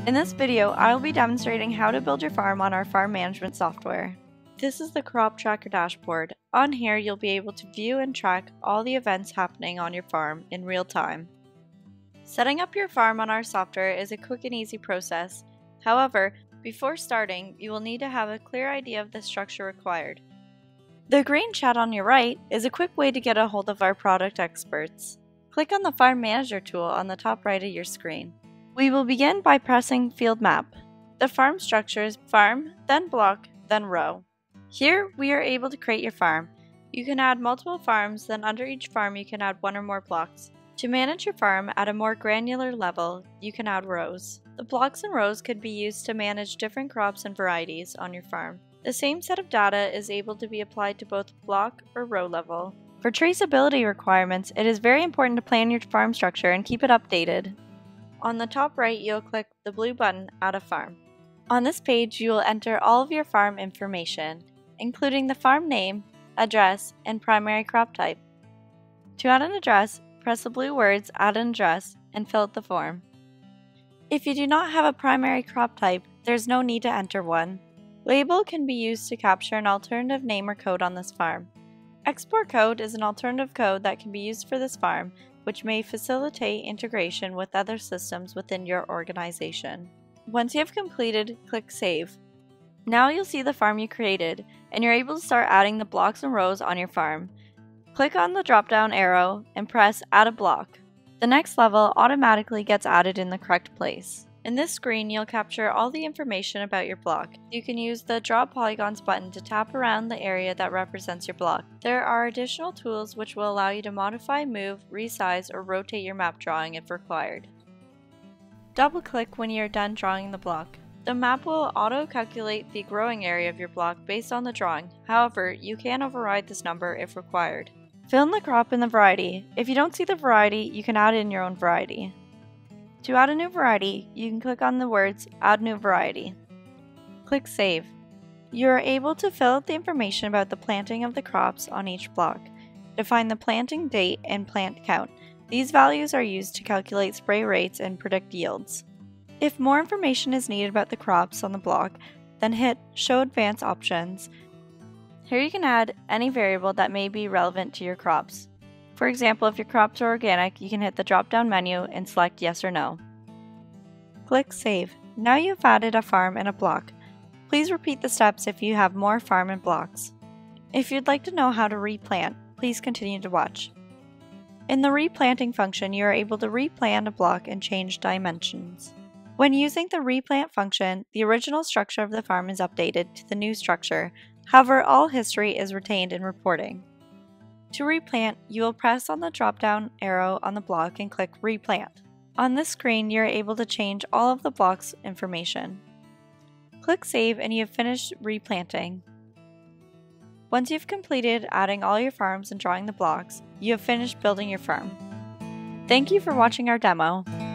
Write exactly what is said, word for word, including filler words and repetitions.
In this video, I will be demonstrating how to build your farm on our farm management software. This is the Croptracker dashboard. On here, you'll be able to view and track all the events happening on your farm in real time. Setting up your farm on our software is a quick and easy process. However, before starting, you will need to have a clear idea of the structure required. The green chat on your right is a quick way to get a hold of our product experts. Click on the Farm Manager tool on the top right of your screen. We will begin by pressing Field Map. The farm structure is farm, then block, then row. Here, we are able to create your farm. You can add multiple farms, then under each farm you can add one or more blocks. To manage your farm at a more granular level, you can add rows. The blocks and rows could be used to manage different crops and varieties on your farm. The same set of data is able to be applied to both block or row level. For traceability requirements, it is very important to plan your farm structure and keep it updated. On the top right, you'll click the blue button, Add a Farm. On this page, you will enter all of your farm information, including the farm name, address, and primary crop type. To add an address, press the blue words Add an Address and fill out the form. If you do not have a primary crop type, there's no need to enter one. Label can be used to capture an alternative name or code on this farm. Export code is an alternative code that can be used for this farm, which may facilitate integration with other systems within your organization. Once you have completed, click Save. Now you'll see the farm you created, and you're able to start adding the blocks and rows on your farm. Click on the drop-down arrow and press Add a Block. The next level automatically gets added in the correct place. In this screen, you'll capture all the information about your block. You can use the Draw Polygons button to tap around the area that represents your block. There are additional tools which will allow you to modify, move, resize, or rotate your map drawing if required. Double-click when you're done drawing the block. The map will auto-calculate the growing area of your block based on the drawing. However, you can override this number if required. Fill in the crop and the variety. If you don't see the variety, you can add in your own variety. To add a new variety, you can click on the words Add New Variety. Click Save. You are able to fill out the information about the planting of the crops on each block. Define the planting date and plant count. These values are used to calculate spray rates and predict yields. If more information is needed about the crops on the block, then hit Show Advanced Options. Here you can add any variable that may be relevant to your crops. For example, if your crops are organic, you can hit the drop-down menu and select Yes or No. Click Save. Now you've added a farm and a block. Please repeat the steps if you have more farm and blocks. If you'd like to know how to replant, please continue to watch. In the replanting function, you are able to replant a block and change dimensions. When using the replant function, the original structure of the farm is updated to the new structure. However, all history is retained in reporting. To replant, you will press on the drop-down arrow on the block and click Replant. On this screen, you are able to change all of the block's information. Click Save and you have finished replanting. Once you've completed adding all your farms and drawing the blocks, you have finished building your farm. Thank you for watching our demo.